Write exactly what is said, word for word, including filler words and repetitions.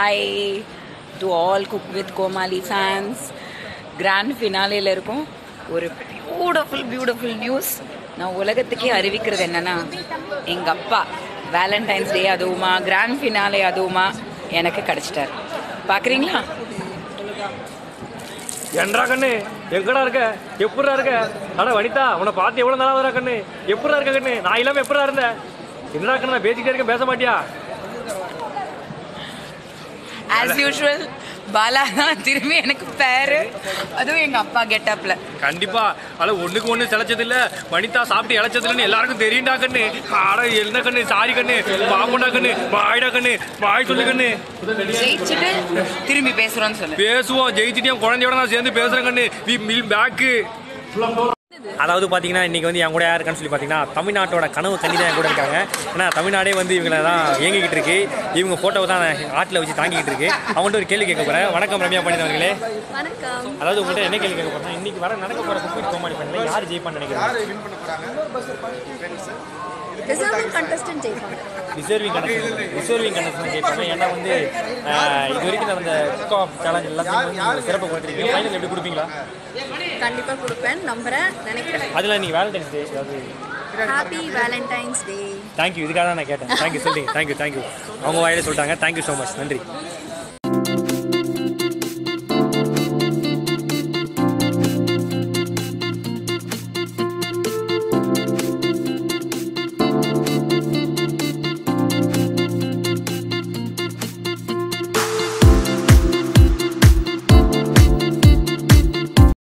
Hi to all Cook with Komali fans. Grand finale la irukum. ஒரு beautiful beautiful news நான் உலகத்துக்கே அறிவிக்கிறது என்னன்னா, எங்கள் அப்பா வேலண்டைன்ஸ் டே அதுவுமா கிராண்ட் ஃபினாலே அதுவுமா எனக்கு கிடச்சிட்டார். பார்க்குறீங்களா? என்றா கண்ணு எங்கடா இருக்க? எப்படா இருக்க? ஆனால் வனிதா உன்னை பார்த்து எவ்வளோ நாளாக வரா கண்ணு? எப்படா இருக்க கண்ணு? நான் இல்லாமல் எப்படா இருந்தேன்? என்னடா கண்ணு நான் பேசிக்கிட்டே இருக்கேன், பேச மாட்டியா? ஆஸ் யூஷுவல் பாலா தான் திரும்பி எனக்கு பேரு, அதுவும் எங்கள் அப்பா கெட்டப்பில். கண்டிப்பா அதில் ஒன்றுக்கு ஒன்று சிலைச்சது இல்லை, வனிதா சாப்பிட்டு இழைச்சதுன்னு எல்லாருக்கும் தெரியும்டா கண்ணு. ஆடா என்ன கண்ணு, சாரி கண்ணு, பாம்புண்டா கண்ணு, வாய்டா கண்ணு, வாய் சொல்லு கண்ணு. ஜெயிச்சுட்டு திரும்பி பேசுகிறோன்னு சொல்லு. பேசுவோம், ஜெயிச்சுட்டு குழந்தையோட நான் சேர்ந்து பேசுகிறேன் கண்ணு. வி மில் பேக்கு. அதாவது பார்த்தீங்கன்னா இன்றைக்கி வந்து என் கூட யார் இருக்கான்னு சொல்லி பார்த்தீங்கன்னா, தமிழ்நாட்டோட கனவு கண்ணி தான் என் கூட இருக்காங்க. ஏன்னா தமிழ்நாடே வந்து இவங்களை தான் இயங்கிக்கிட்டு இருக்கு. இவங்க ஃபோட்டோவை தான் ஆட்டில் வச்சு தாங்கிக்கிட்டு இருக்கு. அவங்கள்ட்ட ஒரு கேள்வி கேட்க போகிறேன். வணக்கம் ரம்யா பண்ணிதவர்களே. வணக்கம். அதாவது உங்கள்கிட்ட என்ன கேள்வி கேட்க போகிறேன், இன்றைக்கி வர நடக்க போகிற குக் வித் கோமாளி பண்ணல யார் ஜெயிப்பான்னு நினைக்கிறேன்? டிசர்விங் கண்டஸ்டன்ட் ஜெயிப்பாங்க. டிசர்விங் கண்டஸ்டன்ட் டிசர்விங் கண்டஸ்டன்ட் ஜெயிப்பாங்க. ஏன்னா வந்து இது வரைக்கும் அந்த குக் ஆஃப் சேலஞ்ச் எல்லாத்தையும் வந்து சிறப்பு கொடுத்துருக்கீங்க. ஃபைனல் எப்படி கொடுப்பீங்களா? கண்டிப்பாக கொடுப்பேன், நம்புகிறேன், நினைக்கிறேன். அதில் நீங்கள் வேலண்டைன்ஸ் டே அதாவது ஹாப்பி வேலண்டைன்ஸ் டே. தேங்க்யூ, இதுக்காக தான் நான் கேட்டேன். தேங்க்யூ சொல்லிங்க. தேங்க்யூ தேங்க்யூ அவங்க வாயிலே சொல்லிட்டாங்க. தேங்க்யூ ஸோ மச், நன்றி.